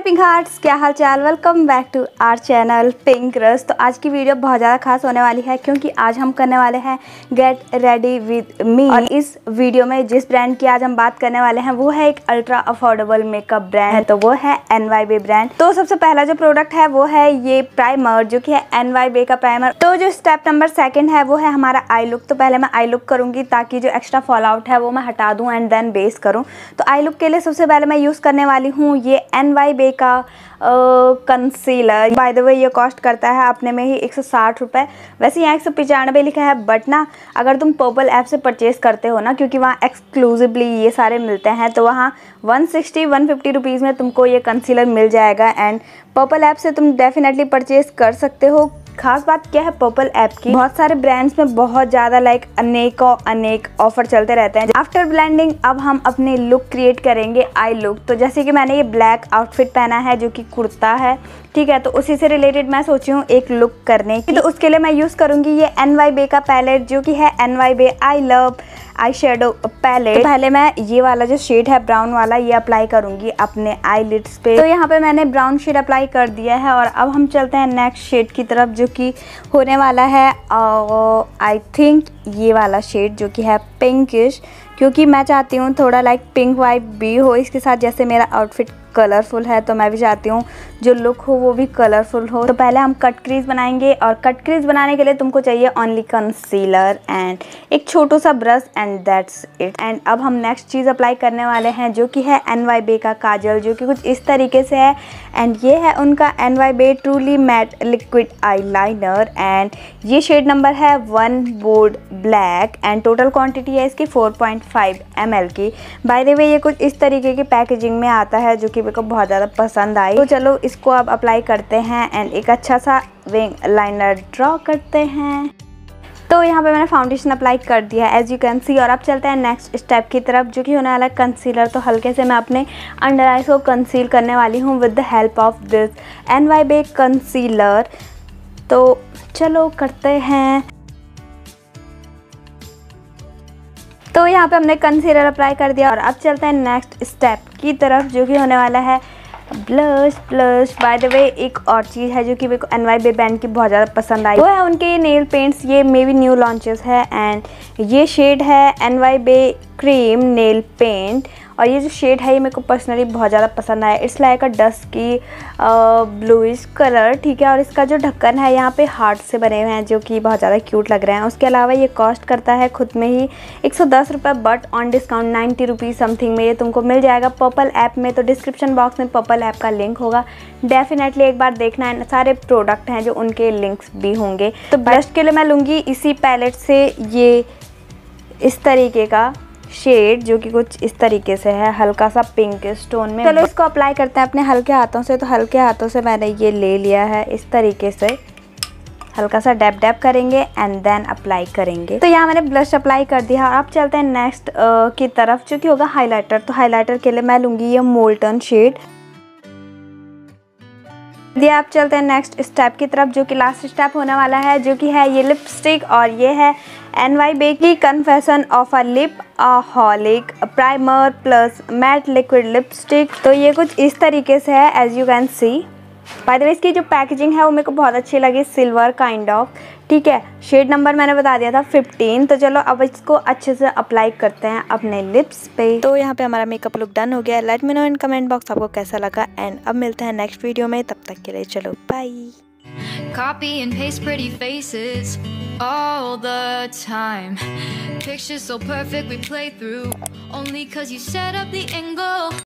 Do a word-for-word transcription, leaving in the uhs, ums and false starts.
Pink hearts, क्या हाल चाल। Welcome back to our channel pink रस। तो आज की वीडियो बहुत ज़्यादा खास होने वाली है क्योंकि आज हम करने वाले हैं गेट रेडी विद मी। और इस वीडियो में जिस ब्रांड की आज हम बात करने वाले हैं वो है एक अल्ट्रा अफोर्डेबल मेकअप ब्रांड है, तो वो है एन वाई बे ब्रांड। तो सबसे पहला जो प्रोडक्ट है वो है ये प्राइमर, जो कि है एन वाई बे का प्राइमर। तो जो स्टेप नंबर सेकेंड है वो है हमारा आई लुक। तो पहले मैं आई लुक करूँगी ताकि जो एक्स्ट्रा फॉल आउट है वो मैं हटा दूँ एंड देन बेस करूँ। तो आई लुक के लिए सबसे पहले मैं यूज़ करने वाली हूँ ये एन वाई बे का कंसीलर। बाय द वे ये कॉस्ट करता है अपने में ही एक सौ साठ रुपये। वैसे यहाँ एक सौ पचानवे लिखा है, बट ना अगर तुम पर्पल ऐप से परचेज़ करते हो ना, क्योंकि वहाँ एक्सक्लूसिवली ये सारे मिलते हैं, तो वहाँ one sixty one fifty rupees में तुमको ये कंसीलर मिल जाएगा। एंड पर्पल ऐप से तुम डेफिनेटली परचेज़ कर सकते हो। खास बात क्या है पर्पल ऐप की, बहुत सारे ब्रांड्स में बहुत ज़्यादा लाइक अनेकों अनेक ऑफर चलते रहते हैं। आफ्टर ब्लेंडिंग अब हम अपने लुक क्रिएट करेंगे, आई लुक। तो जैसे कि मैंने ये ब्लैक आउटफिट पहना है जो कि कुर्ता है, ठीक है, तो उसी से रिलेटेड मैं सोची हूँ एक लुक करने की। तो उसके लिए मैं यूज़ करूँगी ये एन वाई बे का पैलेट, जो कि है N Y Bae I love eye shadow palette. तो पहले मैं ये वाला जो शेड है ब्राउन वाला, ये अप्लाई करूँगी अपने आई लिड्स पे। तो यहाँ पे मैंने ब्राउन शेड अप्लाई कर दिया है और अब हम चलते हैं नेक्स्ट शेड की तरफ, जो कि होने वाला है आई थिंक ये वाला शेड, जो कि है पिंकिश, क्योंकि मैं चाहती हूँ थोड़ा लाइक पिंक वाइब भी हो इसके साथ। जैसे मेरा आउटफिट कलरफुल है तो मैं भी चाहती हूँ जो लुक हो वो भी कलरफुल हो। तो पहले हम कट क्रीज बनाएंगे, और कट क्रीज बनाने के लिए तुमको चाहिए ओनली कंसीलर एंड एक छोटू सा brush and that's it. And अब हम नेक्स्ट चीज़ अप्लाई करने वाले हैं, जो कि है एन वाई बे का काजल, जो कि कुछ इस तरीके से है। एंड ये है उनका N Y Bae truly matte liquid eye liner, and ये शेड नंबर है one board black, and total quantity है इसकी four point five M L की। बाय द वे ये कुछ इस तरीके की पैकेजिंग में आता है, जो कि मेरे को बहुत ज़्यादा पसंद आई। तो चलो इसको अब अप्लाई करते हैं एंड एक अच्छा सा विंग लाइनर ड्रॉ करते हैं। तो यहाँ पे मैंने फाउंडेशन अप्लाई कर दिया है एज यू कैन सी। और अब चलते हैं नेक्स्ट स्टेप की तरफ, जो कि होने वाला है कंसीलर। तो हल्के से मैं अपने अंडर आइज को कंसील करने वाली हूँ with the help of this N Y Bae concealer. तो चलो करते हैं। तो यहाँ पे हमने कंसीलर अप्लाई कर दिया और अब चलते हैं नेक्स्ट स्टेप की तरफ, जो कि होने वाला है blush. Blush by the way एक और चीज़ है जो कि मेरे को एन वाई बे ब्रांड की बहुत ज़्यादा पसंद आई, वो है उनके नेल पेंट्स। ये मे बी न्यू लॉन्चेस है एंड ये शेड है N Y Bae cream nail paint. और ये जो शेड है ये मेरे को पर्सनली बहुत ज़्यादा पसंद आया। It's like a dusky bluish colour, ठीक है। और इसका जो ढक्कन है यहाँ पे हार्ट से बने हुए हैं, जो कि बहुत ज़्यादा क्यूट लग रहे हैं। उसके अलावा ये कॉस्ट करता है खुद में ही एक सौ दस रुपये, but on discount ninety rupees something में ये तुमको मिल जाएगा पर्पल ऐप में। तो डिस्क्रिप्शन बॉक्स में पर्पल ऐप का लिंक होगा, डेफिनेटली एक बार देखना है। सारे प्रोडक्ट हैं जो उनके लिंक्स भी होंगे। तो ब्लश के लिए मैं लूँगी इसी पैलेट से ये इस तरीके का शेड, जो कि कुछ इस तरीके से है, हल्का सा पिंक स्टोन में। चलो इसको अप्लाई करते हैं अपने हल्के हाथों से। तो हल्के हाथों से मैंने ये ले लिया है इस तरीके से, हल्का सा डैप डैप करेंगे एंड देन अप्लाई करेंगे। तो यहाँ मैंने ब्लश अप्लाई कर दिया और अब चलते हैं नेक्स्ट की तरफ, जो कि होगा हाइलाइटर। तो हाइलाइटर के लिए मैं लूँगी ये मोल्टन शेड। ये आप चलते हैं नेक्स्ट स्टेप की तरफ, जो कि लास्ट स्टेप होने वाला है, जो कि है ये लिपस्टिक। और ये है एन वाई बे की confession of a lipaholic primer plus matte liquid lipstick. तो ये कुछ इस तरीके से है as you can see. By the way इसकी जो पैकेजिंग है वो मेरे को बहुत अच्छी लगी, सिल्वर काइंड ऑफ, ठीक है। शेड नंबर मैंने बता दिया था फिफ्टीन। तो चलो अब इसको अच्छे से अप्लाई करते हैं अपने लिप्स पे। तो यहाँ पे हमारा मेकअप लुक डन हो गया। Let me know in comment box आपको कैसा लगा, एंड अब मिलते हैं नेक्स्ट वीडियो में। तब तक के लिए चलो bye. Copy and paste pretty faces all the time. Pictures so perfect we play through only 'cause you set up the angle.